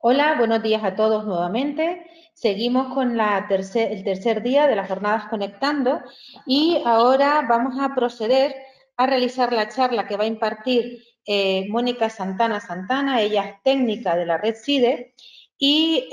Hola, buenos días a todos nuevamente. Seguimos con el tercer día de las jornadas Conectando y ahora vamos a proceder a realizar la charla que va a impartir Mónica Santana Santana. Ella es técnica de la red CIDE y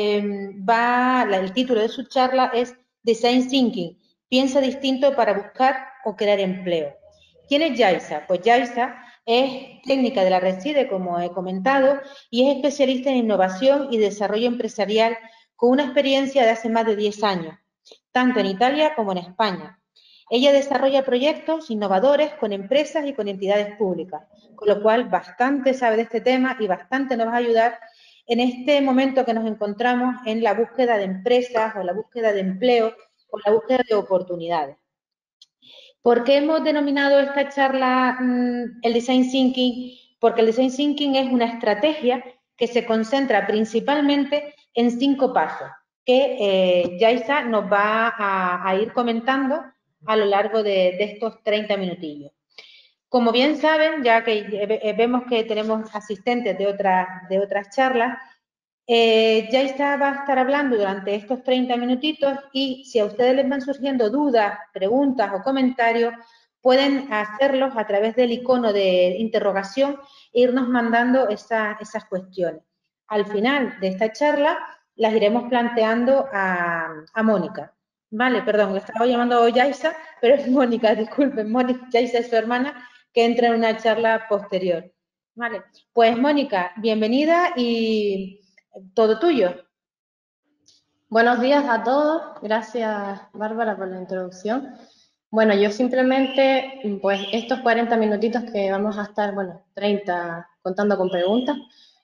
el título de su charla es Design Thinking, piensa distinto para buscar o crear empleo. ¿Quién es Yaisa? Pues Yaisa es técnica de la red CIDE, como he comentado, y es especialista en innovación y desarrollo empresarial con una experiencia de hace más de 10 años, tanto en Italia como en España. Ella desarrolla proyectos innovadores con empresas y con entidades públicas, con lo cual bastante sabe de este tema y bastante nos va a ayudar en este momento que nos encontramos en la búsqueda de empresas o la búsqueda de empleo o la búsqueda de oportunidades. ¿Por qué hemos denominado esta charla el Design Thinking? Porque el Design Thinking es una estrategia que se concentra principalmente en 5 pasos, que Yaisa nos va a ir comentando a lo largo de estos 30 minutillos. Como bien saben, ya que vemos que tenemos asistentes de otras charlas, Yaisa va a estar hablando durante estos 30 minutitos y si a ustedes les van surgiendo dudas, preguntas o comentarios, pueden hacerlos a través del icono de interrogación e irnos mandando esas cuestiones. Al final de esta charla las iremos planteando a Mónica. Vale, perdón, le estaba llamando Yaisa, pero es Mónica, disculpen, Mónica, Yaisa es su hermana, que entra en una charla posterior. Vale, pues Mónica, bienvenida y todo tuyo. Buenos días a todos. Gracias, Bárbara, por la introducción. Bueno, yo simplemente, pues estos 40 minutitos que vamos a estar, bueno, 30 contando con preguntas,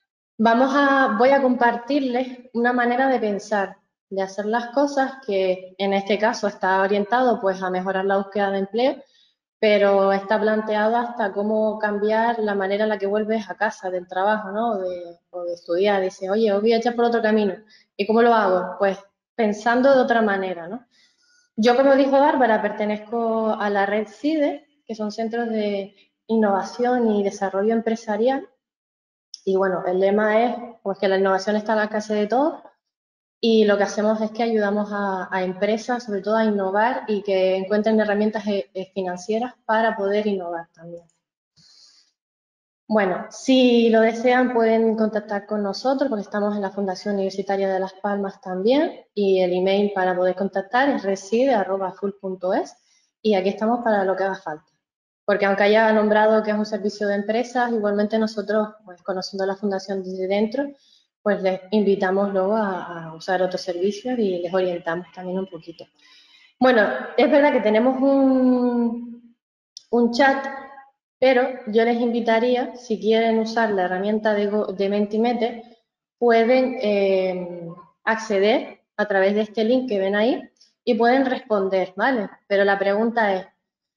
voy a compartirles una manera de pensar, de hacer las cosas que en este caso está orientado pues a mejorar la búsqueda de empleo, pero está planteado hasta cómo cambiar la manera en la que vuelves a casa del trabajo, ¿no? O de estudiar. Dice, oye, os voy a echar por otro camino. ¿Y cómo lo hago? Pues pensando de otra manera, ¿no? Yo, como dijo Bárbara, pertenezco a la red CIDE, que son centros de innovación y desarrollo empresarial. Y bueno, el lema es pues, que la innovación está al alcance de todos y lo que hacemos es que ayudamos a empresas, sobre todo a innovar y que encuentren herramientas financieras para poder innovar también. Bueno, si lo desean pueden contactar con nosotros porque estamos en la Fundación Universitaria de Las Palmas también y el email para poder contactar es reside@full.es y aquí estamos para lo que haga falta. Porque aunque haya nombrado que es un servicio de empresas, igualmente nosotros, pues conociendo la Fundación desde dentro, pues les invitamos luego a usar otros servicios y les orientamos también un poquito. Bueno, es verdad que tenemos un chat, pero yo les invitaría, si quieren usar la herramienta de Mentimeter, pueden acceder a través de este link que ven ahí y pueden responder, ¿vale? Pero la pregunta es,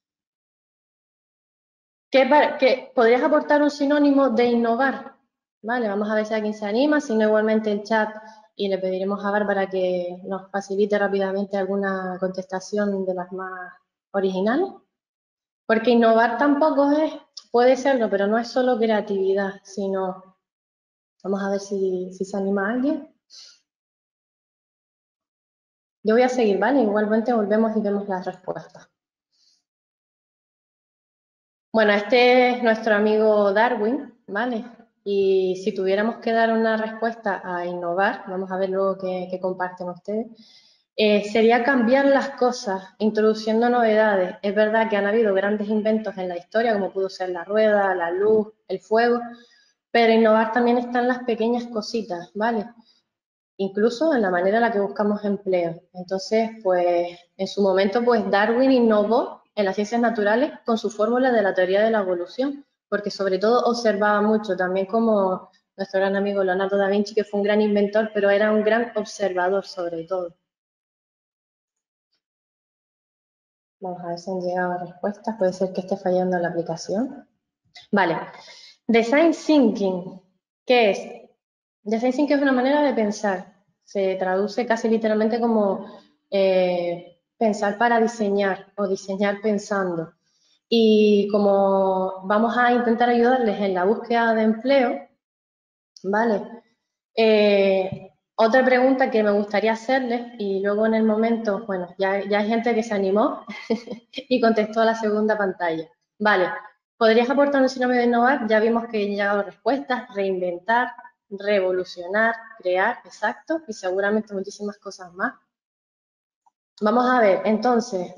¿podrías aportar un sinónimo de innovar? Vale, vamos a ver si alguien se anima, si no igualmente el chat y le pediremos a Bárbara que nos facilite rápidamente alguna contestación de las más originales. Porque innovar tampoco puede serlo, pero no es solo creatividad, sino, vamos a ver si se anima alguien. Yo voy a seguir, ¿vale? Igualmente volvemos y vemos las respuestas. Bueno, este es nuestro amigo Darwin, ¿vale? Y si tuviéramos que dar una respuesta a innovar, vamos a ver luego qué comparten ustedes, sería cambiar las cosas, introduciendo novedades. Es verdad que han habido grandes inventos en la historia, como pudo ser la rueda, la luz, el fuego, pero innovar también está en las pequeñas cositas, ¿vale? Incluso en la manera en la que buscamos empleo. Entonces, pues, en su momento, pues Darwin innovó en las ciencias naturales con su fórmula de la teoría de la evolución, porque sobre todo observaba mucho, también como nuestro gran amigo Leonardo da Vinci, que fue un gran inventor, pero era un gran observador sobre todo. Vamos a ver si han llegado respuestas. Puede ser que esté fallando la aplicación. Vale. Design Thinking, ¿qué es? Design Thinking es una manera de pensar. Se traduce casi literalmente como pensar para diseñar o diseñar pensando. Y como vamos a intentar ayudarles en la búsqueda de empleo, ¿vale? Otra pregunta que me gustaría hacerles, y luego en el momento, bueno, ya hay gente que se animó y contestó a la segunda pantalla. Vale, ¿podrías aportar un sinónimo de innovar? Ya vimos que han llegado respuestas: reinventar, revolucionar, crear, exacto, y seguramente muchísimas cosas más. Vamos a ver, entonces,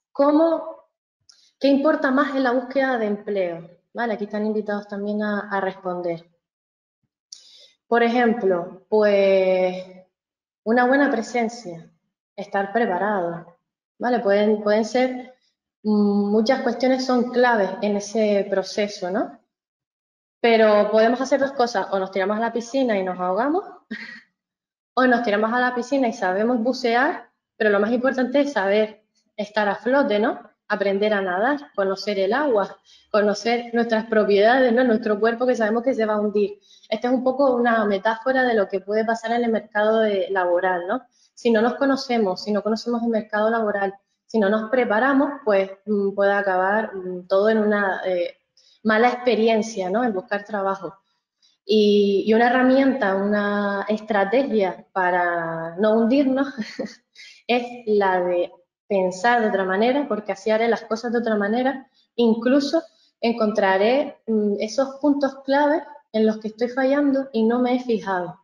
¿qué importa más en la búsqueda de empleo? Vale, aquí están invitados también a responder. Por ejemplo, pues una buena presencia, estar preparado, ¿vale? Pueden ser, muchas cuestiones son claves en ese proceso, ¿no? Pero podemos hacer dos cosas: o nos tiramos a la piscina y nos ahogamos, o nos tiramos a la piscina y sabemos bucear, pero lo más importante es saber estar a flote, ¿no? Aprender a nadar, conocer el agua, conocer nuestras propiedades, ¿no? Nuestro cuerpo, que sabemos que se va a hundir. Esta es un poco una metáfora de lo que puede pasar en el mercado laboral, ¿no? Si no nos conocemos, si no conocemos el mercado laboral, si no nos preparamos, pues puede acabar todo en una mala experiencia, ¿no? En buscar trabajo. Y una herramienta, una estrategia para no hundirnos es la de pensar de otra manera, porque así haré las cosas de otra manera. Incluso encontraré esos puntos clave en los que estoy fallando y no me he fijado.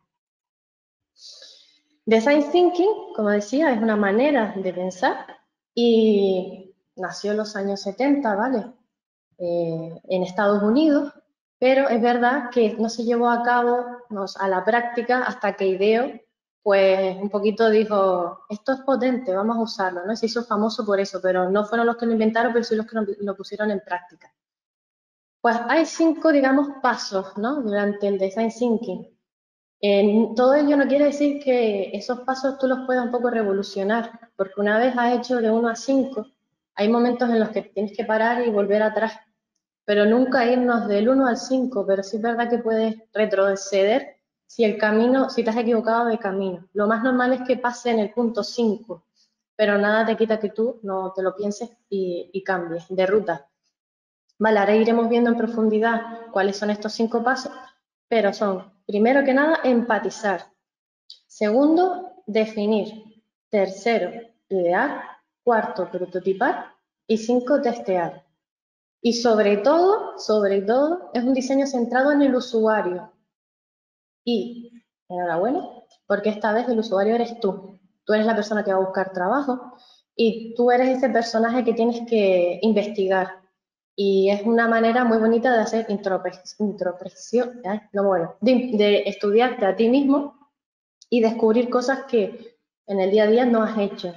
Design Thinking, como decía, es una manera de pensar y nació en los años 70, ¿vale? En Estados Unidos, pero es verdad que no se llevó a cabo a la práctica hasta que IDEO, pues un poquito dijo, esto es potente, vamos a usarlo, ¿no? Se hizo famoso por eso, pero no fueron los que lo inventaron, pero sí los que lo pusieron en práctica. Pues hay 5, digamos, pasos, ¿no? Durante el Design Thinking. Todo ello no quiere decir que esos pasos tú los puedas un poco revolucionar, porque una vez has hecho de 1 a 5, hay momentos en los que tienes que parar y volver atrás, pero nunca irnos del 1 al 5, pero sí es verdad que puedes retroceder si si te has equivocado de camino. Lo más normal es que pase en el punto 5, pero nada te quita que tú no te lo pienses y cambies de ruta. Vale, ahora iremos viendo en profundidad cuáles son estos 5 pasos, pero son, primero que nada, empatizar. Segundo, definir. Tercero, idear. Cuarto, prototipar. Y 5, testear. Y sobre todo, es un diseño centrado en el usuario. Y enhorabuena, porque esta vez el usuario eres tú. Tú eres la persona que va a buscar trabajo y tú eres ese personaje que tienes que investigar. Y es una manera muy bonita de hacer introspección, no, bueno, de estudiarte a ti mismo y descubrir cosas que en el día a día no has hecho.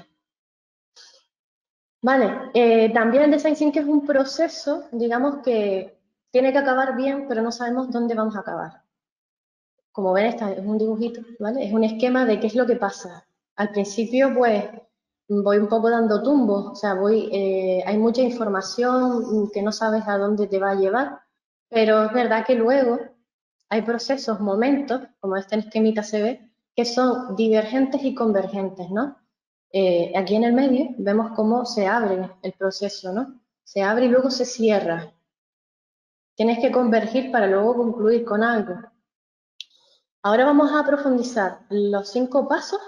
Vale, también el design thinking es un proceso, digamos, que tiene que acabar bien, pero no sabemos dónde vamos a acabar. Como ven, esta es un dibujito, ¿vale? Es un esquema de qué es lo que pasa. Al principio, pues, voy un poco dando tumbos, o sea, hay mucha información que no sabes a dónde te va a llevar, pero es verdad que luego hay procesos, momentos, como este esquemita se ve, que son divergentes y convergentes, ¿no? Aquí en el medio vemos cómo se abre el proceso, ¿no? Se abre y luego se cierra. Tienes que convergir para luego concluir con algo. Ahora vamos a profundizar los 5 pasos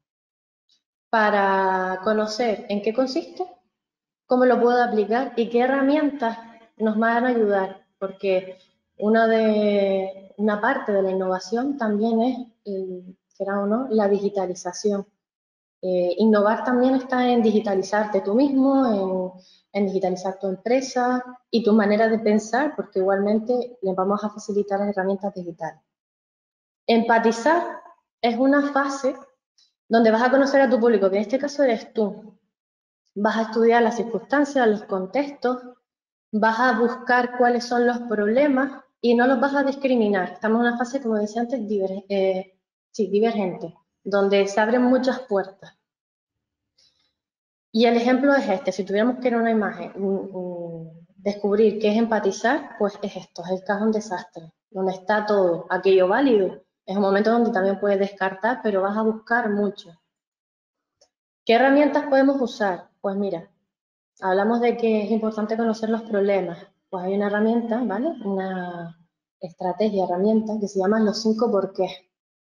para conocer en qué consiste, cómo lo puedo aplicar y qué herramientas nos van a ayudar, porque una parte de la innovación también es, será o no, la digitalización. Innovar también está en digitalizarte tú mismo, en digitalizar tu empresa y tu manera de pensar, porque igualmente les vamos a facilitar las herramientas digitales. Empatizar es una fase donde vas a conocer a tu público, que en este caso eres tú. Vas a estudiar las circunstancias, los contextos, vas a buscar cuáles son los problemas y no los vas a discriminar. Estamos en una fase, como decía antes, divergente, donde se abren muchas puertas. Y el ejemplo es este: si tuviéramos que ir a una imagen, descubrir qué es empatizar, pues es esto, es el caso de un desastre, donde está todo aquello válido. Es un momento donde también puedes descartar, pero vas a buscar mucho. ¿Qué herramientas podemos usar? Pues mira, hablamos de que es importante conocer los problemas. Pues hay una herramienta, ¿vale? Una herramienta que se llama los 5 por qué.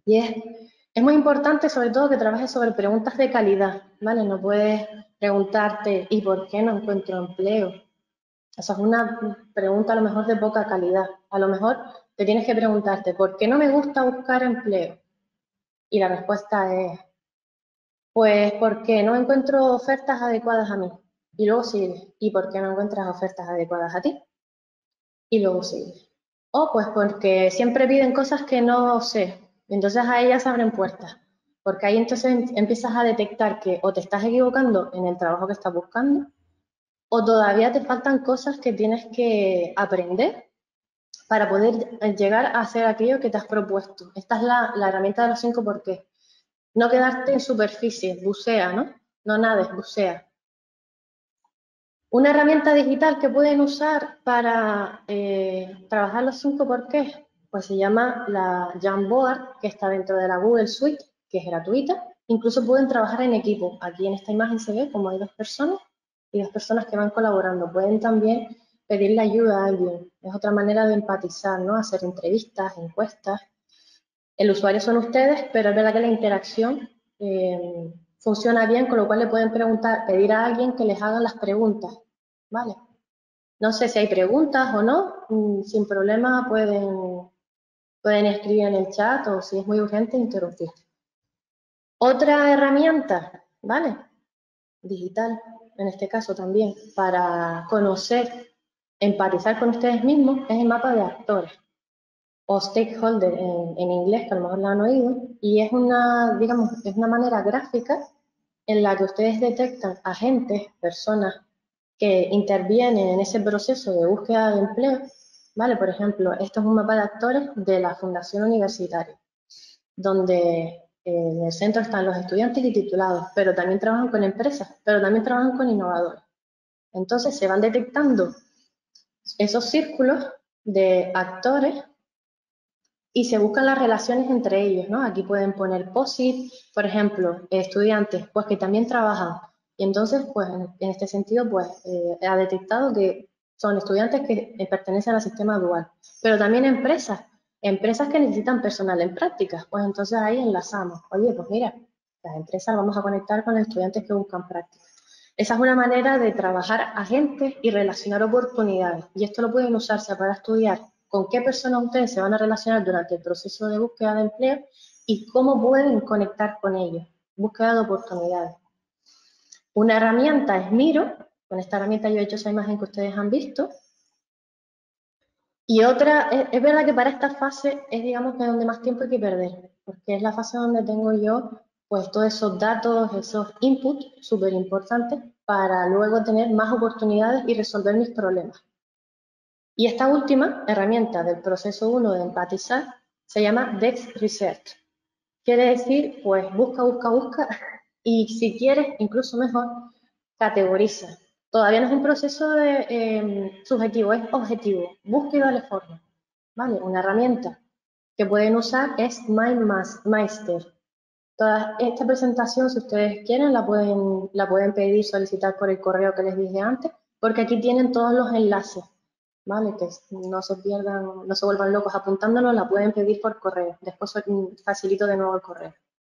Es muy importante, sobre todo, que trabajes sobre preguntas de calidad, ¿vale? No puedes preguntarte, ¿y por qué no encuentro empleo? Esa es una pregunta a lo mejor de poca calidad. A lo mejor te tienes que preguntarte, ¿por qué no me gusta buscar empleo? Y la respuesta es, pues porque no encuentro ofertas adecuadas a mí. Y luego sigue, ¿y por qué no encuentras ofertas adecuadas a ti? Y luego sigue. O pues porque siempre piden cosas que no sé. Entonces a ellas abren puertas. Porque ahí entonces empiezas a detectar que o te estás equivocando en el trabajo que estás buscando, o todavía te faltan cosas que tienes que aprender para poder llegar a hacer aquello que te has propuesto. Esta es la herramienta de los 5 por qué. No quedarte en superficie, bucea, ¿no? No nades, bucea. Una herramienta digital que pueden usar para trabajar los 5 por qué, pues se llama la Jamboard, que está dentro de la Google Suite, que es gratuita. Incluso pueden trabajar en equipo. Aquí en esta imagen se ve como hay dos personas y dos personas que van colaborando. Pueden también pedirle ayuda a alguien. Es otra manera de empatizar, ¿no? Hacer entrevistas, encuestas. El usuario son ustedes, pero es verdad que la interacción funciona bien, con lo cual le pueden preguntar, pedir a alguien que les haga las preguntas, ¿vale? No sé si hay preguntas o no, sin problema pueden escribir en el chat o si es muy urgente, interrumpir. Otra herramienta, ¿vale? Digital, en este caso también, para conocer, empatizar con ustedes mismos, es el mapa de actores o stakeholder en inglés, que a lo mejor la han oído, y es una, digamos, es una manera gráfica en la que ustedes detectan agentes, personas que intervienen en ese proceso de búsqueda de empleo, ¿vale? Por ejemplo, esto es un mapa de actores de la Fundación Universitaria, donde en el centro están los estudiantes y titulados, pero también trabajan con empresas, pero también trabajan con innovadores. Entonces se van detectando esos círculos de actores y se buscan las relaciones entre ellos, ¿no? Aquí pueden poner POSIT, por ejemplo, estudiantes, pues que también trabajan. Y entonces, pues en este sentido, pues ha detectado que son estudiantes que pertenecen al sistema dual, pero también empresas que necesitan personal en prácticas, pues entonces ahí enlazamos. Oye, pues mira, las empresas vamos a conectar con los estudiantes que buscan prácticas. Esa es una manera de trabajar agentes y relacionar oportunidades. Y esto lo pueden usarse para estudiar con qué personas ustedes se van a relacionar durante el proceso de búsqueda de empleo y cómo pueden conectar con ellos. Búsqueda de oportunidades. Una herramienta es Miro. Con esta herramienta yo he hecho esa imagen que ustedes han visto. Y otra, es verdad que para esta fase es, digamos, que donde más tiempo hay que perder, porque es la fase donde tengo yo, pues, todos esos datos, esos inputs súper importantes para luego tener más oportunidades y resolver mis problemas. Y esta última herramienta del proceso 1 de empatizar se llama Dex Research. Quiere decir, pues, busca, busca, busca, y si quieres, incluso mejor, categoriza. Todavía no es un proceso subjetivo, es objetivo. Busca y dale forma. ¿Vale? Una herramienta que pueden usar es MindMeister. Toda esta presentación, si ustedes quieren, la pueden pedir, solicitar por el correo que les dije antes, porque aquí tienen todos los enlaces, ¿vale? Que no se pierdan, no se vuelvan locos apuntándonos, la pueden pedir por correo. Después facilito de nuevo el correo.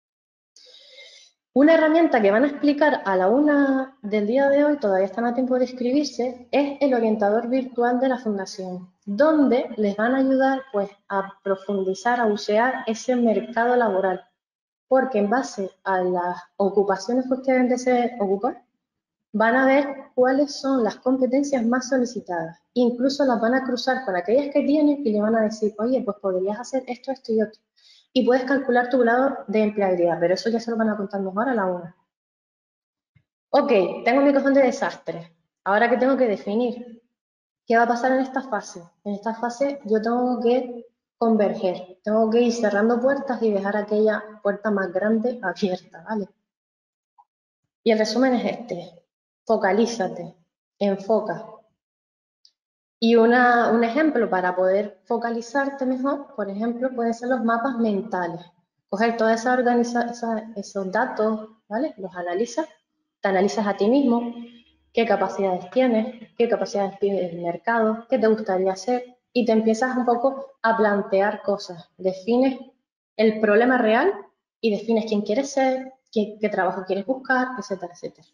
Una herramienta que van a explicar a la 1 del día de hoy, todavía están a tiempo de inscribirse, es el orientador virtual de la Fundación, donde les van a ayudar, pues, a profundizar, a bucear ese mercado laboral, porque en base a las ocupaciones que ustedes deseen ocupar, van a ver cuáles son las competencias más solicitadas. Incluso las van a cruzar con aquellas que tienen y le van a decir, oye, pues podrías hacer esto, esto y otro. Y puedes calcular tu grado de empleabilidad, pero eso ya se lo van a contar mejor a la 1. Ok, tengo mi cajón de desastres. Ahora que tengo que definir qué va a pasar en esta fase. En esta fase yo tengo que converger, tengo que ir cerrando puertas y dejar aquella puerta más grande abierta, ¿vale? Y el resumen es este: focalízate, enfoca. Y un ejemplo para poder focalizarte mejor, por ejemplo, pueden ser los mapas mentales. Coger toda esos datos, ¿vale? Los analizas, te analizas a ti mismo, qué capacidades tienes, qué capacidades pide el mercado, qué te gustaría hacer, y te empiezas un poco a plantear cosas. Defines el problema real y defines quién quieres ser, qué trabajo quieres buscar, etcétera, etcétera.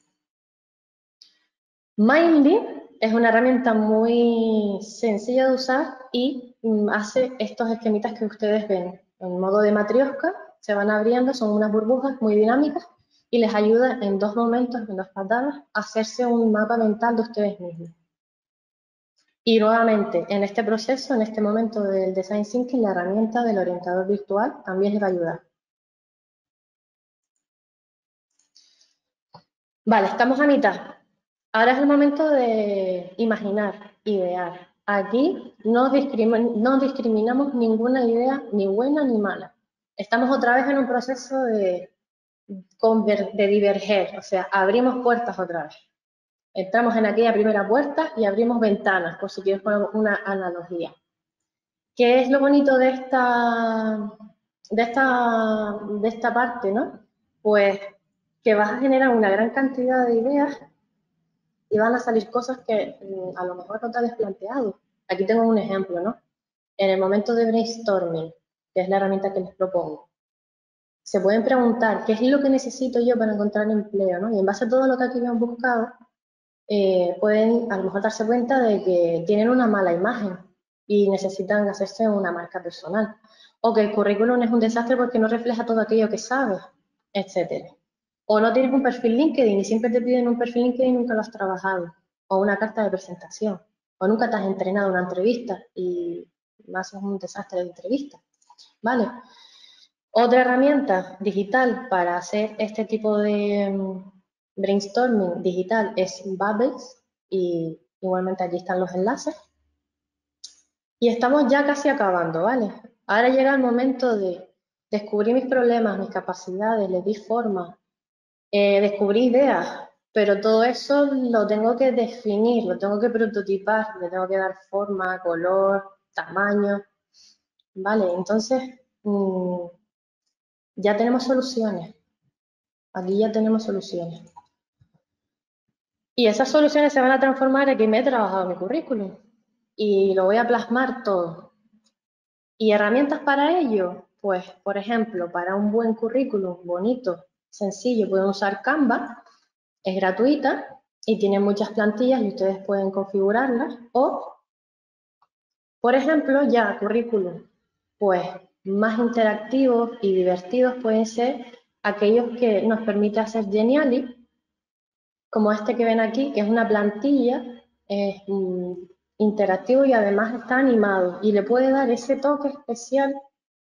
Mindly es una herramienta muy sencilla de usar y hace estos esquemitas que ustedes ven en modo de matrioska, se van abriendo, son unas burbujas muy dinámicas y les ayuda en 2 momentos, en 2 patadas, a hacerse un mapa mental de ustedes mismos. Y nuevamente, en este proceso, en este momento del Design Thinking, la herramienta del orientador virtual también les va a ayudar. Vale, estamos a mitad. Ahora es el momento de imaginar, idear. Aquí no discriminamos ninguna idea, ni buena ni mala. Estamos otra vez en un proceso de diverger, o sea, abrimos puertas otra vez. Entramos en aquella primera puerta y abrimos ventanas, por si quieres poner una analogía. ¿Qué es lo bonito de esta parte, no? Pues que vas a generar una gran cantidad de ideas y van a salir cosas que a lo mejor no te habías planteado. Aquí tengo un ejemplo, ¿no? En el momento de brainstorming, que es la herramienta que les propongo, se pueden preguntar qué es lo que necesito yo para encontrar empleo, ¿no? Y en base a todo lo que aquí me han buscado, pueden a lo mejor darse cuenta de que tienen una mala imagen y necesitan hacerse una marca personal. O que el currículum es un desastre porque no refleja todo aquello que sabes, etcétera. O no tienes un perfil LinkedIn y siempre te piden un perfil LinkedIn y nunca lo has trabajado. O una carta de presentación. O nunca te has entrenado en una entrevista y haces un desastre de entrevista. ¿Vale? Otra herramienta digital para hacer este tipo de brainstorming digital es Bubbles y igualmente aquí están los enlaces. Y estamos ya casi acabando, ¿vale? Ahora llega el momento de descubrir mis problemas, mis capacidades, les di forma, descubrí ideas, pero todo eso lo tengo que definir, lo tengo que prototipar, le tengo que dar forma, color, tamaño, ¿vale? Entonces, ya tenemos soluciones. Aquí ya tenemos soluciones. Y esas soluciones se van a transformar en que me he trabajado mi currículum y lo voy a plasmar todo. ¿Y herramientas para ello? Pues, por ejemplo, para un buen currículum bonito, sencillo, pueden usar Canva, es gratuita y tiene muchas plantillas y ustedes pueden configurarlas. O, por ejemplo, ya currículum, pues más interactivos y divertidos pueden ser aquellos que nos permite hacer Geniali, como este que ven aquí, que es una plantilla, es interactivo y además está animado y le puede dar ese toque especial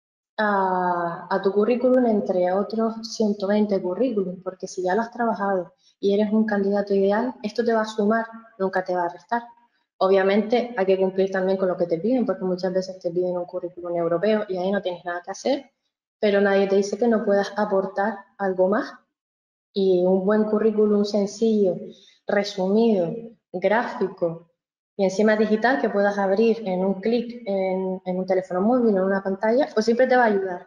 a tu currículum entre otros 120 currículum, porque si ya lo has trabajado y eres un candidato ideal, esto te va a sumar, nunca te va a restar. Obviamente hay que cumplir también con lo que te piden, porque muchas veces te piden un currículum europeo y ahí no tienes nada que hacer, pero nadie te dice que no puedas aportar algo más. Y un buen currículum sencillo, resumido, gráfico y encima digital que puedas abrir en un clic en un teléfono móvil o en una pantalla, pues siempre te va a ayudar.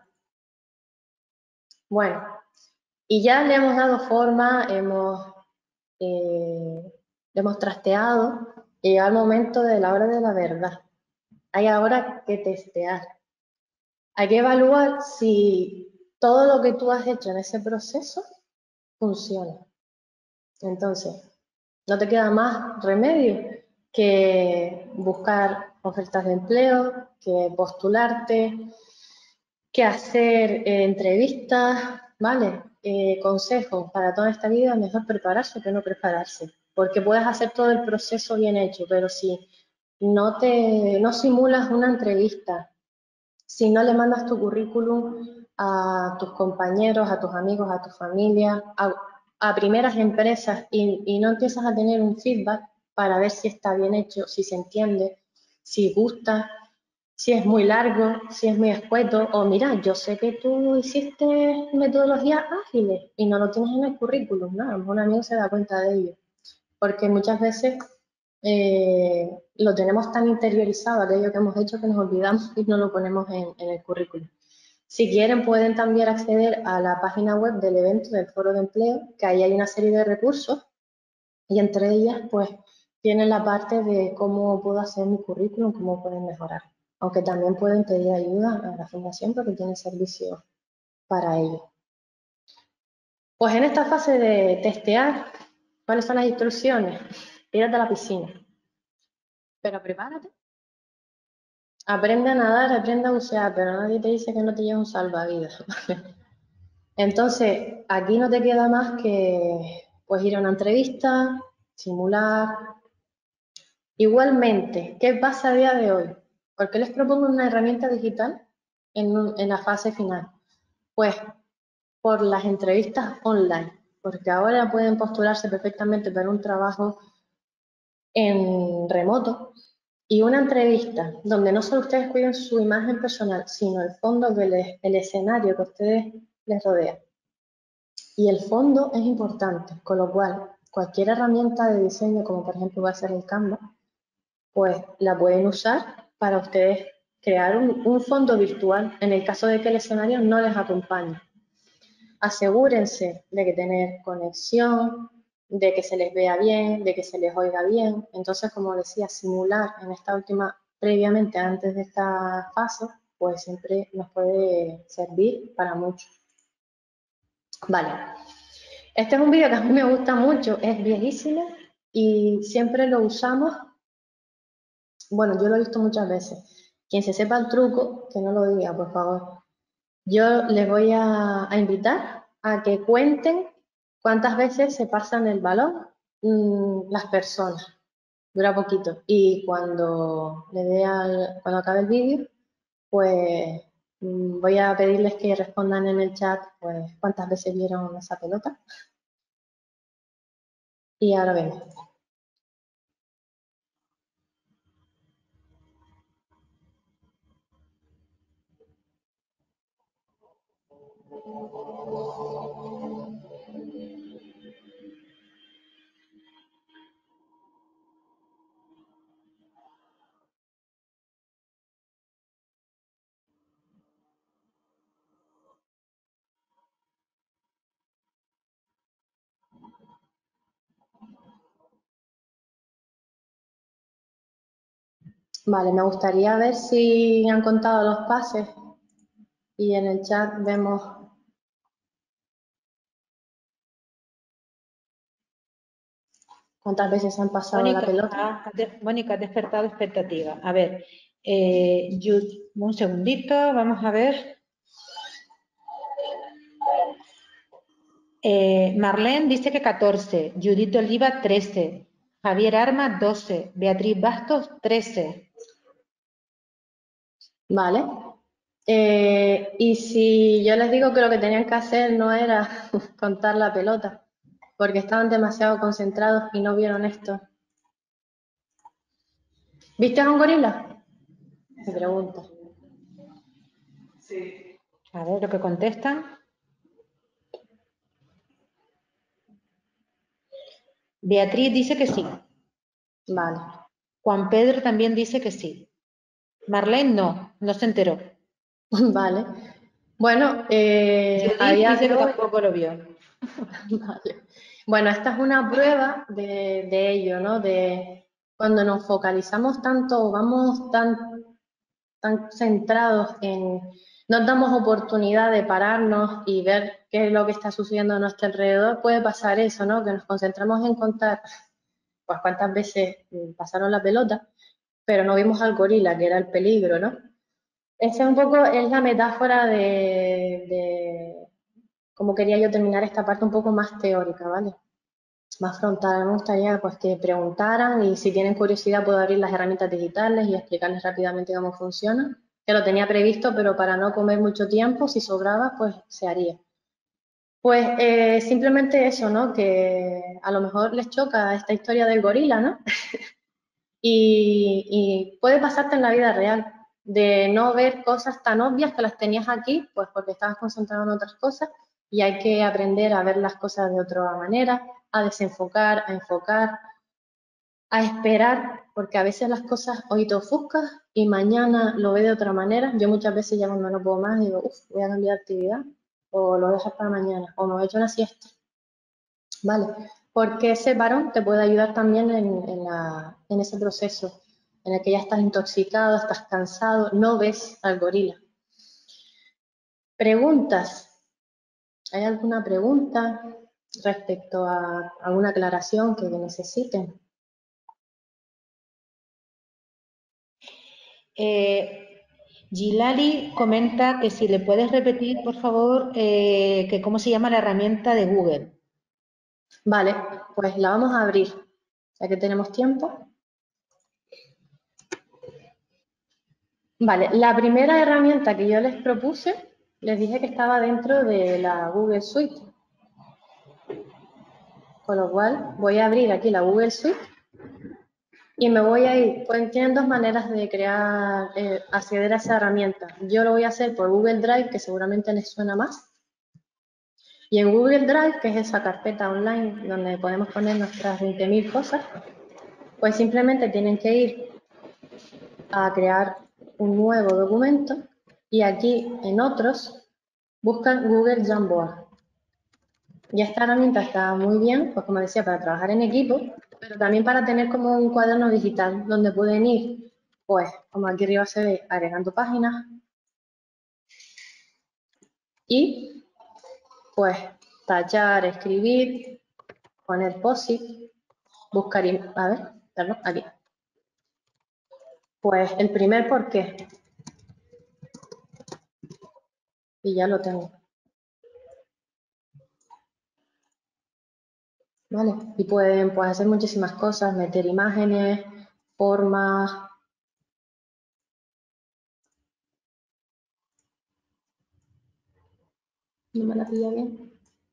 Bueno, y ya le hemos dado forma, hemos trasteado y llega el momento de la hora de la verdad. Hay ahora que testear. Hay que evaluar si todo lo que tú has hecho en ese proceso funciona. Entonces, no te queda más remedio que buscar ofertas de empleo, que postularte, que hacer entrevistas, ¿vale? Consejo para toda esta vida, mejor prepararse que no prepararse, porque puedes hacer todo el proceso bien hecho, pero si no simulas una entrevista, si no le mandas tu currículum a tus compañeros, a tus amigos, a tu familia, a primeras empresas y no empiezas a tener un feedback para ver si está bien hecho, si se entiende, si gusta, si es muy largo, si es muy escueto, o mira, yo sé que tú hiciste metodologías ágiles y no lo tienes en el currículum, ¿no? A lo mejor un amigo se da cuenta de ello, porque muchas veces lo tenemos tan interiorizado aquello que hemos hecho que nos olvidamos y no lo ponemos en el currículum. Si quieren pueden también acceder a la página web del evento del Foro de Empleo, que ahí hay una serie de recursos y entre ellas pues tienen la parte de cómo puedo hacer mi currículum, cómo pueden mejorar. aunque también pueden pedir ayuda a la fundación porque tiene servicios para ello. Pues en esta fase de testear, ¿cuáles son las instrucciones? Tírate a la piscina, pero prepárate. Aprende a nadar, aprende a bucear, pero nadie te dice que no te lleves un salvavidas. Entonces, aquí no te queda más que pues, ir a una entrevista, simular. Igualmente, ¿qué pasa a día de hoy? ¿Por qué les propongo una herramienta digital en la fase final? Pues por las entrevistas online, porque ahora pueden postularse perfectamente para un trabajo en remoto y una entrevista donde no solo ustedes cuiden su imagen personal, sino el fondo, el escenario que a ustedes les rodea. Y el fondo es importante, con lo cual cualquier herramienta de diseño, como por ejemplo va a ser el Canva, pues la pueden usar para ustedes crear un fondo virtual en el caso de que el escenario no les acompañe. Asegúrense de que tener conexión, de que se les vea bien, de que se les oiga bien. Entonces, como decía, simular en esta última, previamente, antes de esta fase, pues siempre nos puede servir para mucho. Vale. Este es un vídeo que a mí me gusta mucho, es viejísimo y siempre lo usamos. Bueno, yo lo he visto muchas veces. Quien se sepa el truco, que no lo diga, por favor. Yo les voy a invitar a que cuenten cuántas veces se pasan el balón las personas. Dura poquito. Y cuando cuando acabe el vídeo, pues voy a pedirles que respondan en el chat pues cuántas veces vieron esa pelota. Y ahora vemos. Vale, me gustaría ver si han contado los pases y en el chat vemos cuántas veces han pasado la pelota. Mónica, ha despertado expectativa. A ver, un segundito, vamos a ver. Marlene dice que 14, Judith Oliva 13, Javier Armas 12, Beatriz Bastos 13. Vale. Y si yo les digo que lo que tenían que hacer no era contar la pelota, porque estaban demasiado concentrados y no vieron esto. ¿Viste a un gorila? Me pregunta. Sí. A ver lo que contestan. Beatriz dice que sí. Vale. Juan Pedro también dice que sí. Marlene no se enteró. Vale. Bueno, Judith dice que tampoco lo vio. Vale. Bueno, esta es una prueba de ello, ¿no? De cuando nos focalizamos tanto, vamos tan centrados nos damos oportunidad de pararnos y ver qué es lo que está sucediendo a nuestro alrededor, puede pasar eso, ¿no? Que nos concentramos en contar, pues cuántas veces pasaron la pelota, pero no vimos al gorila, que era el peligro, ¿no? Esa un poco es la metáfora de cómo quería yo terminar esta parte un poco más teórica, ¿vale? Más frontal. Me gustaría pues que preguntaran y si tienen curiosidad puedo abrir las herramientas digitales y explicarles rápidamente cómo funciona. Que lo tenía previsto, pero para no comer mucho tiempo, si sobraba, pues se haría. Pues simplemente eso, ¿no? Que a lo mejor les choca esta historia del gorila, ¿no? y puede pasarte en la vida real, de no ver cosas tan obvias que las tenías aquí, pues porque estabas concentrado en otras cosas y hay que aprender a ver las cosas de otra manera, a desenfocar, a enfocar, a esperar, porque a veces las cosas hoy te ofuscas y mañana lo ves de otra manera. Yo muchas veces ya cuando no puedo más digo, uff, voy a cambiar de actividad o lo dejas para mañana o me voy a echar una siesta. Vale, porque ese varón te puede ayudar también en ese proceso. en el que ya estás intoxicado, estás cansado, no ves al gorila. Preguntas. ¿Hay alguna pregunta respecto a alguna aclaración que necesiten? Gilali comenta que si le puedes repetir, por favor, que cómo se llama la herramienta de Google. Vale, pues la vamos a abrir, ya que tenemos tiempo. Vale, la primera herramienta que yo les propuse, les dije que estaba dentro de la Google Suite. Con lo cual, voy a abrir aquí la Google Suite y me voy a ir. Pues tienen dos maneras de crear, acceder a esa herramienta. Yo lo voy a hacer por Google Drive, que seguramente les suena más. Y en Google Drive, que es esa carpeta online donde podemos poner nuestras 20.000 cosas, pues simplemente tienen que ir a crear un nuevo documento y aquí en otros buscan Google Jamboard. Y esta herramienta está muy bien, pues como decía, para trabajar en equipo, pero también para tener como un cuaderno digital donde pueden ir, pues como aquí arriba se ve, agregando páginas y pues tachar, escribir, poner post-it, buscar, a ver, perdón, aquí. Pues el primer por qué. Y ya lo tengo. ¿Vale? Y pueden pues, hacer muchísimas cosas, meter imágenes, formas. ¿No me la pilla bien?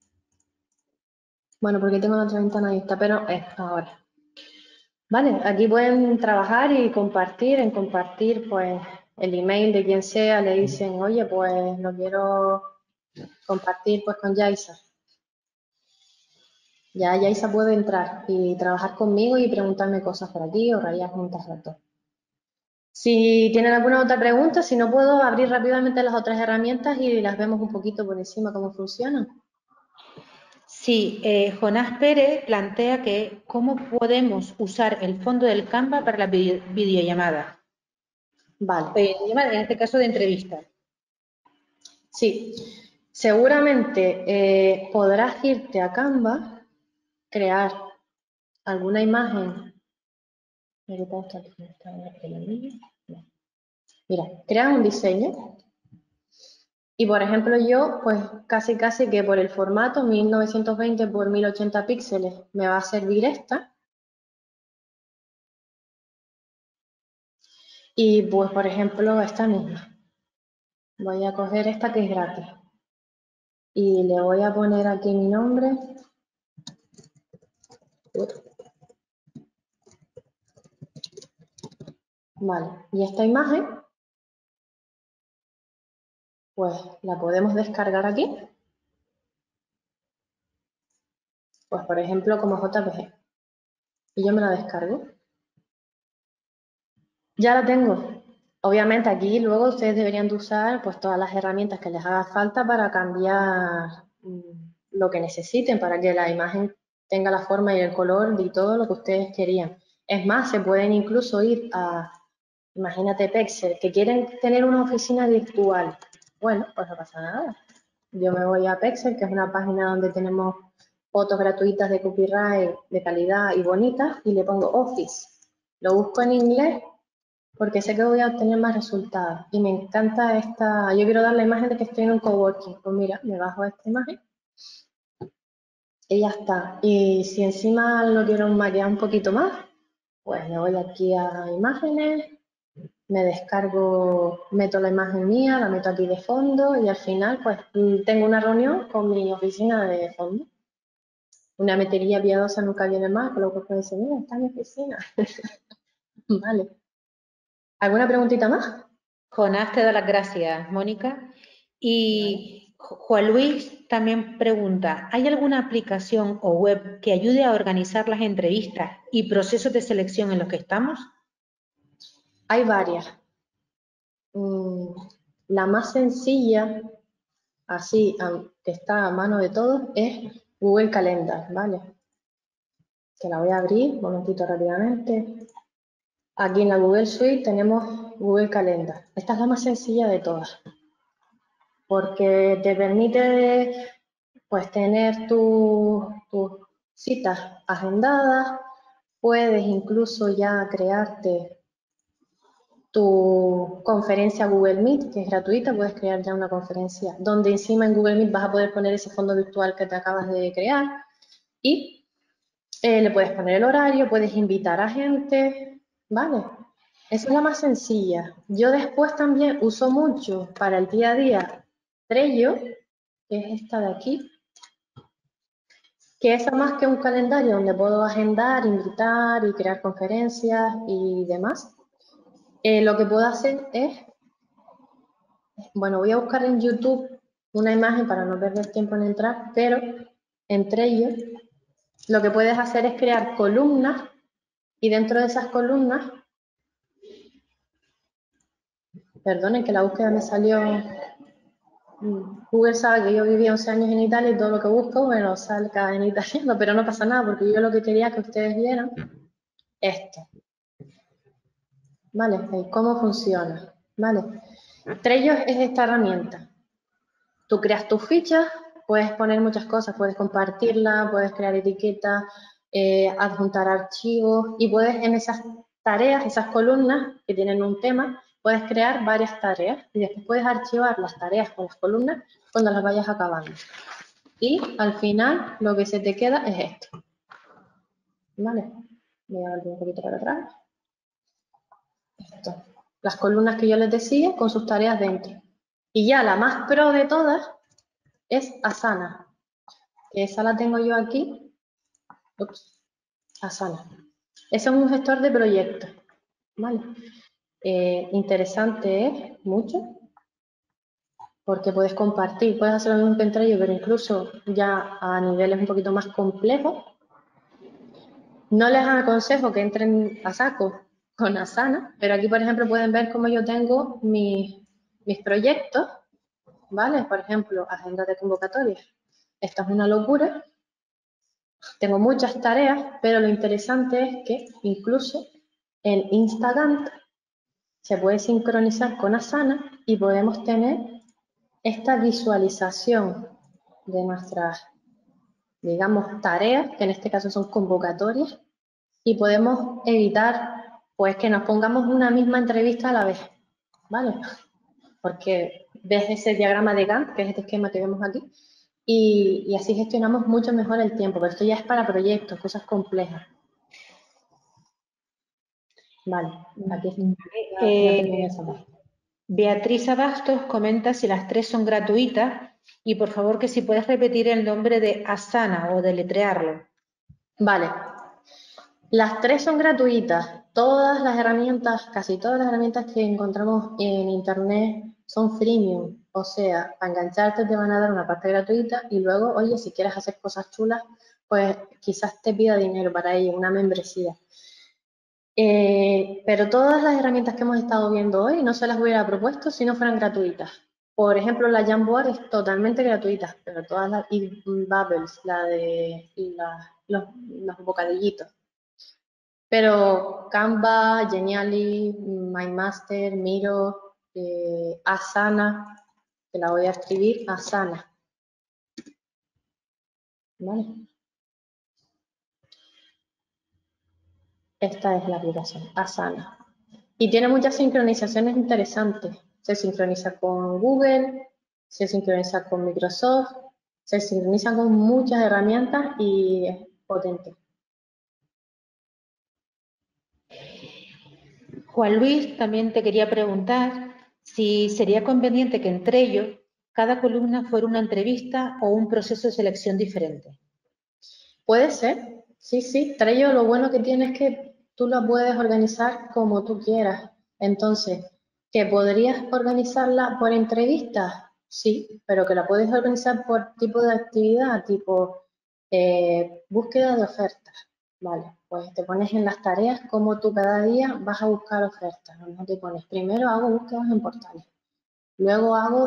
Bueno, porque tengo la otra ventana abierta, pero es ahora. Vale, aquí pueden trabajar y compartir, en compartir pues el email de quien sea, le dicen, oye, pues lo quiero compartir pues con Yaisa. Ya Yaisa puede entrar y trabajar conmigo y preguntarme cosas por aquí o rayar juntas las dos. Si tienen alguna otra pregunta, si no puedo abrir rápidamente las otras herramientas y las vemos un poquito por encima cómo funcionan. Sí, Jonás Pérez plantea que cómo podemos usar el fondo del Canva para la videollamada. Vale. En este caso de entrevista. Sí, seguramente podrás irte a Canva, crear alguna imagen. Mira, creas un diseño y, por ejemplo, yo, pues casi que por el formato 1920 por 1080 píxeles me va a servir esta. Y, pues, por ejemplo, esta misma. Voy a coger esta que es gratis. Y le voy a poner aquí mi nombre. Vale, y esta imagen, pues la podemos descargar aquí. Pues por ejemplo como JPG. Y yo me la descargo. Ya la tengo. Obviamente aquí luego ustedes deberían de usar pues todas las herramientas que les haga falta para cambiar lo que necesiten, para que la imagen tenga la forma y el color y todo lo que ustedes querían. Es más, se pueden incluso ir a, imagínate Pexel, que quieren tener una oficina virtual. Bueno, pues no pasa nada. Yo me voy a Pexel, que es una página donde tenemos fotos gratuitas de copyright, de calidad y bonitas, y le pongo Office. Lo busco en inglés porque sé que voy a obtener más resultados. Y me encanta esta, yo quiero dar la imagen de que estoy en un coworking. Pues mira, me bajo esta imagen y ya está. Y si encima lo quiero maquillar un poquito más, pues me voy aquí a imágenes, me descargo, meto la imagen mía, la meto aquí de fondo y al final pues tengo una reunión con mi oficina de fondo. Una metería piadosa nunca viene mal, con lo que puede decir, mira, está en mi oficina. Vale. ¿Alguna preguntita más? Jonás te da las gracias, Mónica. Vale. Y Juan Luis también pregunta, ¿hay alguna aplicación o web que ayude a organizar las entrevistas y procesos de selección en los que estamos? Hay varias. La más sencilla, así, que está a mano de todos, es Google Calendar, ¿vale? Que la voy a abrir, un momentito rápidamente. aquí en la Google Suite tenemos Google Calendar. Esta es la más sencilla de todas, porque te permite pues tener tus citas agendadas, puedes incluso ya crearte tu conferencia Google Meet, que es gratuita, puedes crear ya una conferencia donde encima en Google Meet vas a poder poner ese fondo virtual que te acabas de crear y le puedes poner el horario, puedes invitar a gente, ¿vale? Esa es la más sencilla. Yo después también uso mucho para el día a día Trello, que es esta de aquí, que es más que un calendario donde puedo agendar, invitar y crear conferencias y demás. Lo que puedo hacer es, bueno, voy a buscar en YouTube una imagen para no perder tiempo en entrar, pero entre ellos lo que puedes hacer es crear columnas y dentro de esas columnas, perdonen que la búsqueda me salió, Google sabe que yo viví 11 años en Italia y todo lo que busco, bueno, salga en italiano, pero no pasa nada porque yo lo que quería que ustedes vieran esto, ¿vale? ¿Cómo funciona? ¿Vale? Trello es esta herramienta. Tú creas tus fichas, puedes poner muchas cosas, puedes compartirla, puedes crear etiquetas, adjuntar archivos y puedes en esas tareas, esas columnas que tienen un tema, puedes crear varias tareas y después puedes archivar las tareas con las columnas cuando las vayas acabando. Y al final lo que se te queda es esto. ¿Vale? Voy a darle un poquito para atrás. Esto. Las columnas que yo les decía con sus tareas dentro. Y ya la más pro de todas es Asana, que esa la tengo yo aquí. Ups, Asana. Ese es un gestor de proyectos, ¿vale? Interesante es mucho, porque puedes compartir, puedes hacer lo mismo que entre ellos, pero incluso ya a niveles un poquito más complejos. No les aconsejo que entren a saco con Asana, pero aquí, por ejemplo, pueden ver cómo yo tengo mis proyectos, ¿vale? Por ejemplo, agenda de convocatorias. Esto es una locura. Tengo muchas tareas, pero lo interesante es que incluso en Instagram se puede sincronizar con Asana y podemos tener esta visualización de nuestras, digamos, tareas, que en este caso son convocatorias, y podemos evitar pues que nos pongamos una misma entrevista a la vez, ¿vale? Porque ves ese diagrama de Gantt, que es este esquema que vemos aquí, y así gestionamos mucho mejor el tiempo, pero esto ya es para proyectos, cosas complejas. Vale, aquí está. Ya terminé esa parte. Beatriz Abastos comenta si las tres son gratuitas y por favor que si puedes repetir el nombre de Asana o deletrearlo. Vale, las tres son gratuitas. Todas las herramientas, casi todas las herramientas que encontramos en internet son freemium. O sea, para engancharte te van a dar una parte gratuita y luego, oye, si quieres hacer cosas chulas, pues quizás te pida dinero para ello, una membresía. Pero todas las herramientas que hemos estado viendo hoy no se las hubiera propuesto si no fueran gratuitas. Por ejemplo, la Jamboard es totalmente gratuita, pero todas las Bubbles, la de los bocadillitos. Pero Canva, Genially, MindMaster, Miro, Asana, que la voy a escribir, Asana. ¿Vale? Esta es la aplicación, Asana. Y tiene muchas sincronizaciones interesantes. Se sincroniza con Google, se sincroniza con Microsoft, se sincroniza con muchas herramientas y es potente. Juan Luis también te quería preguntar si sería conveniente que entre ellos cada columna fuera una entrevista o un proceso de selección diferente. Puede ser, sí, sí. Trello lo bueno que tiene es que tú lo puedes organizar como tú quieras. Entonces, ¿que podrías organizarla por entrevistas? Sí, pero que la puedes organizar por tipo de actividad, tipo búsqueda de ofertas. Vale, pues te pones en las tareas como tú cada día vas a buscar ofertas. No te pones, primero hago búsquedas en portales, luego hago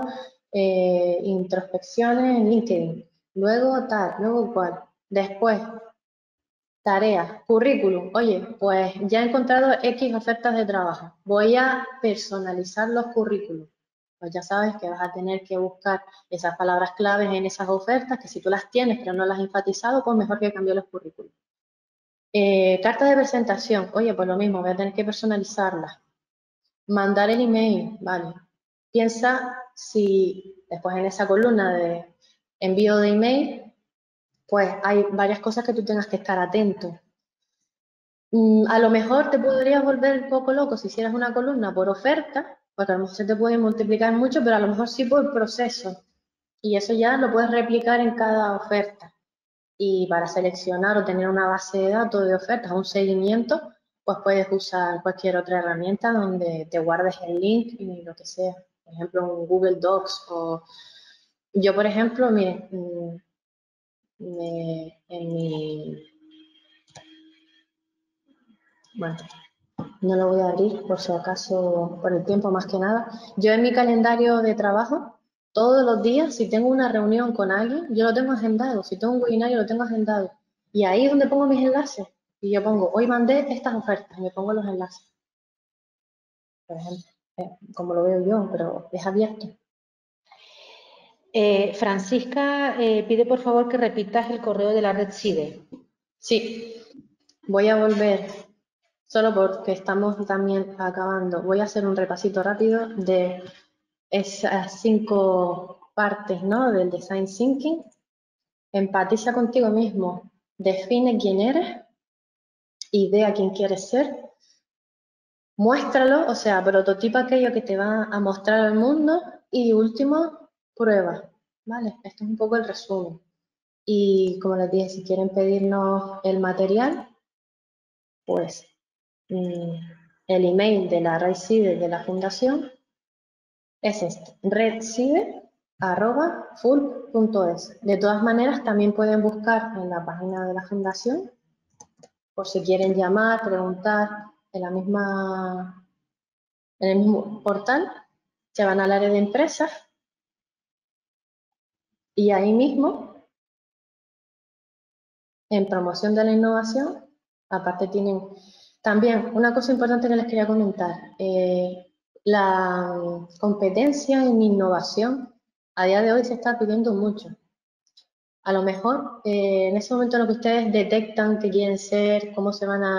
introspecciones en LinkedIn, luego tal, luego cual. Después Tareas, currículum. Oye, pues ya he encontrado X ofertas de trabajo. Voy a personalizar los currículums. Pues ya sabes que vas a tener que buscar esas palabras claves en esas ofertas, que si tú las tienes pero no las has enfatizado, pues mejor que cambie los currículums. Carta de presentación. Oye, pues lo mismo, voy a tener que personalizarlas. Mandar el email, vale. Piensa si después en esa columna de envío de email, pues hay varias cosas que tú tengas que estar atento. A lo mejor te podrías volver un poco loco si hicieras una columna por oferta, porque a lo mejor se te puede multiplicar mucho, pero a lo mejor sí por proceso. Y eso ya lo puedes replicar en cada oferta. Y para seleccionar o tener una base de datos de ofertas, un seguimiento, pues puedes usar cualquier otra herramienta donde te guardes el link y lo que sea. Por ejemplo, un Google Docs o yo, por ejemplo, miren, en mi, bueno, no lo voy a abrir por si acaso, por el tiempo más que nada. Yo en mi calendario de trabajo, todos los días, si tengo una reunión con alguien, yo lo tengo agendado. Si tengo un webinario, lo tengo agendado. Y ahí es donde pongo mis enlaces. Y yo pongo, hoy mandé estas ofertas, y me pongo los enlaces. Por ejemplo, como lo veo yo, pero es abierto. Francisca pide por favor que repitas el correo de la red CIDE. Sí, voy a volver, solo porque estamos también acabando. Voy a hacer un repasito rápido de esas 5 partes, ¿no? Del Design Thinking. Empatiza contigo mismo, define quién eres, idea quién quieres ser, muéstralo, o sea, prototipa aquello que te va a mostrar al mundo y último, prueba, ¿vale? Esto es un poco el resumen. Y como les dije, si quieren pedirnos el material, pues el email de la red CIDE de la fundación es este, redcide@full.es. De todas maneras, también pueden buscar en la página de la fundación, por si quieren llamar, preguntar, en el mismo portal, se van al área de empresas y ahí mismo, en promoción de la innovación, aparte tienen también una cosa importante que les quería comentar, la competencia en innovación a día de hoy se está pidiendo mucho. A lo mejor en ese momento en lo que ustedes detectan que quieren ser, cómo se van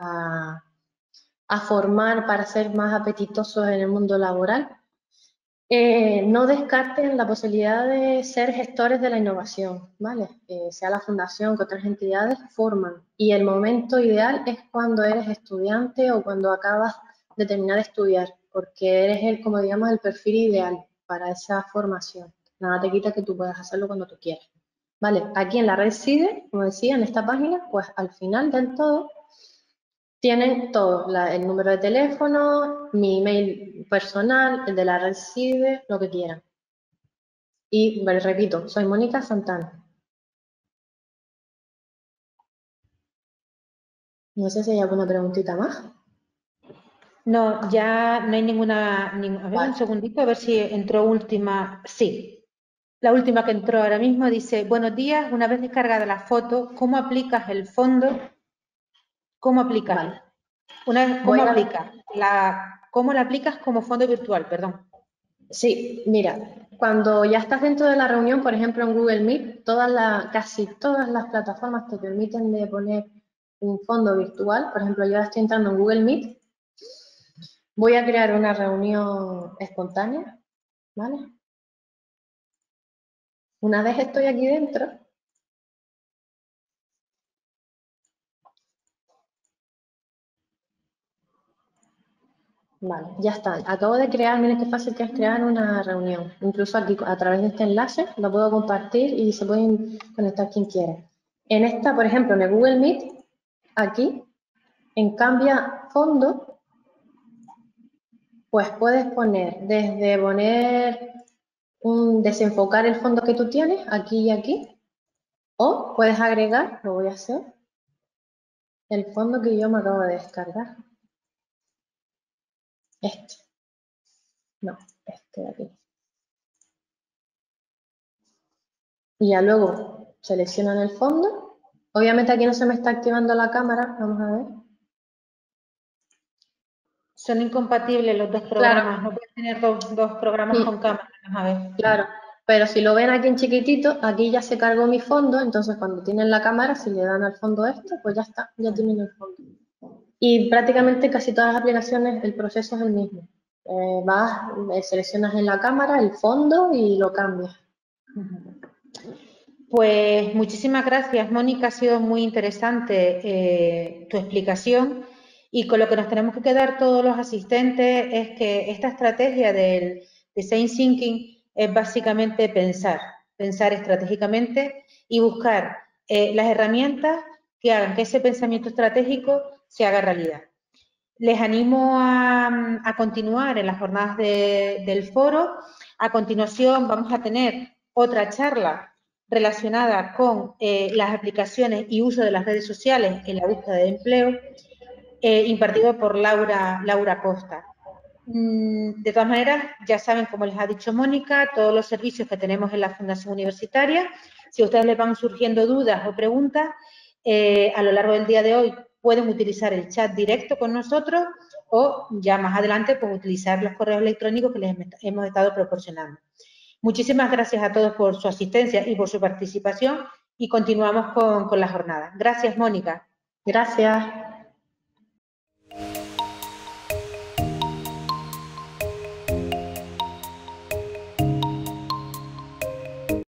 a formar para ser más apetitosos en el mundo laboral, no descarten la posibilidad de ser gestores de la innovación, ¿vale? Sea la fundación que otras entidades forman. Y el momento ideal es cuando eres estudiante o cuando acabas de terminar de estudiar, porque eres como digamos, el perfil ideal para esa formación. Nada te quita que tú puedas hacerlo cuando tú quieras. ¿Vale? Aquí en la red CIDE, como decía, en esta página, pues al final del todo tienen todo, el número de teléfono, mi email personal, el de la red CIDE, lo que quieran. Y repito, soy Mónica Santana. No sé si hay alguna preguntita más. No, ya no hay ninguna. A ver, un Vale. segundito, a ver si entró última. Sí, la última que entró ahora mismo dice: Buenos días, una vez descargada la foto, ¿cómo aplicas el fondo? ¿Cómo aplicas? Vale. ¿Cómo Voy a... aplicas? ¿Cómo la aplicas como fondo virtual? Perdón. Sí, mira, cuando ya estás dentro de la reunión, por ejemplo en Google Meet, casi todas las plataformas te permiten de poner un fondo virtual. Por ejemplo, yo ahora estoy entrando en Google Meet. Voy a crear una reunión espontánea, ¿vale? Una vez estoy aquí dentro, vale, ya está. Acabo de crear, miren qué fácil que es crear una reunión. Incluso aquí a través de este enlace lo puedo compartir y se pueden conectar quien quiera. En esta, por ejemplo, en el Google Meet, aquí, en cambia fondo, pues puedes poner, desde desenfocar el fondo que tú tienes, aquí y aquí, o puedes agregar, lo voy a hacer, el fondo que yo me acabo de descargar. Este. No, este de aquí. Y ya luego seleccionan el fondo Obviamente aquí no se me está activando la cámara, vamos a ver. Son incompatibles los dos Claro, programas, no puedes tener dos programas con mm, cámara, vamos a ver. claro. Pero si lo ven aquí en chiquitito, aquí ya se cargó mi fondo, entonces cuando tienen la cámara, si le dan al fondo este, pues ya está, ya tienen el fondo. Y prácticamente casi todas las aplicaciones el proceso es el mismo. Seleccionas en la cámara el fondo y lo cambias. Pues muchísimas gracias, Mónica. Ha sido muy interesante tu explicación y con lo que nos tenemos que quedar todos los asistentes es que esta estrategia del design thinking es básicamente pensar estratégicamente y buscar las herramientas que hagan que ese pensamiento estratégico se haga realidad. Les animo a continuar en las jornadas del foro. A continuación vamos a tener otra charla relacionada con las aplicaciones y uso de las redes sociales en la búsqueda de empleo, impartido por Laura Costa. De todas maneras, ya saben, como les ha dicho Mónica, todos los servicios que tenemos en la Fundación Universitaria. Si a ustedes les van surgiendo dudas o preguntas, a lo largo del día de hoy pueden utilizar el chat directo con nosotros o ya más adelante pues utilizar los correos electrónicos que les hemos estado proporcionando. Muchísimas gracias a todos por su asistencia y por su participación y continuamos con la jornada. Gracias, Mónica. Gracias.